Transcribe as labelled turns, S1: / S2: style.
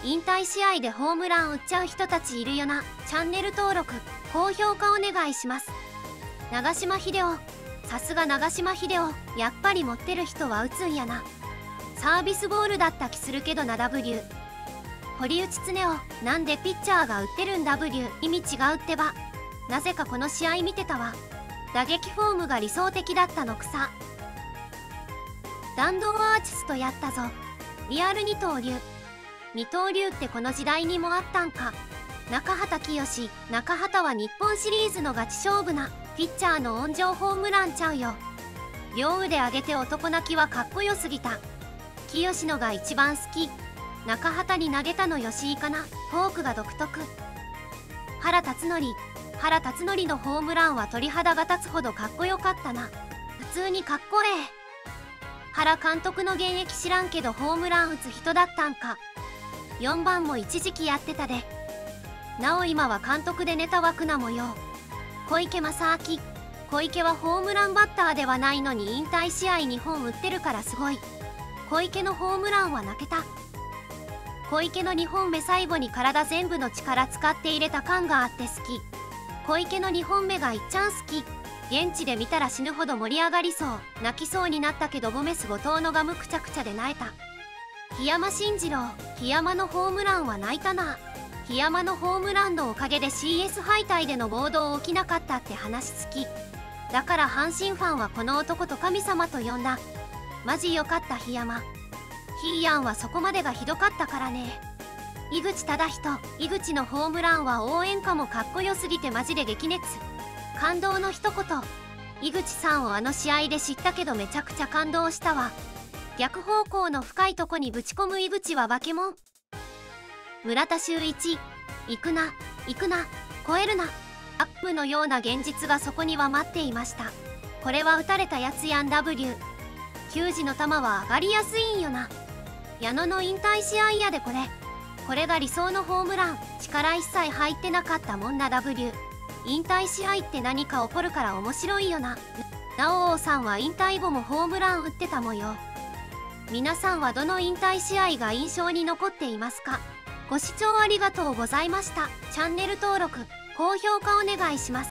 S1: 引退試合でホームラン打っちゃう人たちいるよな。チャンネル登録高評価お願いします。長嶋秀夫、さすが長嶋秀夫、やっぱり持ってる人は打つんやな。サービスボールだった気するけどな。 W 堀内恒夫、なんでピッチャーが打ってるん W 意味違うってば。なぜかこの試合見てたわ。打撃フォームが理想的だったの草。弾道アーチストやったぞ。リアル二刀流。二刀流ってこの時代にもあったんか。中畑清、中畑は日本シリーズのガチ勝負な。ピッチャーの温情ホームランちゃうよ。両腕上げて男泣きはかっこよすぎた。清のが一番好き。中畑に投げたの吉井かな。フォークが独特。原辰徳のホームランは鳥肌が立つほどかっこよかったな。普通にかっこええ。原監督の現役知らんけどホームラン打つ人だったんか。4番も一時期やってたで。なお今は監督でネタ枠な模様。小池正明、小池はホームランバッターではないのに引退試合2本打ってるからすごい。小池のホームランは泣けた。小池の2本目最後に体全部の力使って入れた感があって好き。小池の2本目がいっちゃん好き。現地で見たら死ぬほど盛り上がりそう。泣きそうになったけどゴメス後藤のガムくちゃくちゃで泣えた。檜山慎次郎、檜山のホームランは泣いたな。檜山のホームランのおかげで CS 敗退での暴動起きなかったって話好き。だから阪神ファンはこの男と神様と呼んだ。マジよかった檜山。ヒーヤンはそこまでがひどかったからね。井口忠人、井口のホームランは応援歌もかっこよすぎてマジで激熱。感動の一言。井口さんをあの試合で知ったけどめちゃくちゃ感動したわ。逆方向の深いとこにぶち込む井口は化け物。村田修一、行くな、行くな、超えるな。アップのような現実がそこには待っていました。これは打たれたやつやん W。球児の球は上がりやすいんよな。矢野の引退試合やでこれ。これが理想のホームラン。力一切入ってなかったもんな W。引退試合って何か起こるから面白いよな。直王さんは引退後もホームラン打ってた模様。皆さんはどの引退試合が印象に残っていますか？ご視聴ありがとうございました。チャンネル登録、高評価お願いします。